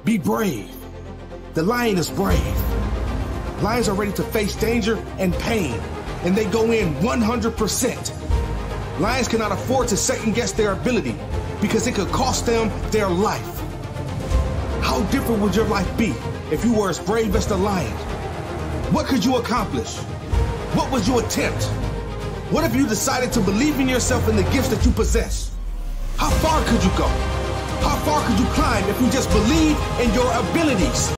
Be brave. The lion is brave. Lions are ready to face danger and pain, and they go in 100%. Lions cannot afford to second guess their ability because it could cost them their life. How different would your life be if you were as brave as the lion? What could you accomplish? What would you attempt? What if you decided to believe in yourself and the gifts that you possess? How far could you go? How far could you climb if you just believe in your abilities?